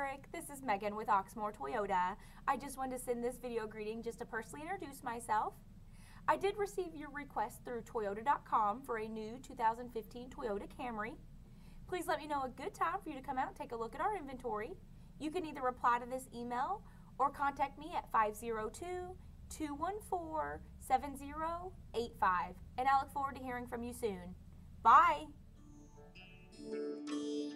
Eric. This is Megan with Oxmoor Toyota. I just wanted to send this video greeting just to personally introduce myself. I did receive your request through Toyota.com for a new 2015 Toyota Camry. Please let me know a good time for you to come out and take a look at our inventory. You can either reply to this email or contact me at 502-214-7085. And I look forward to hearing from you soon. Bye!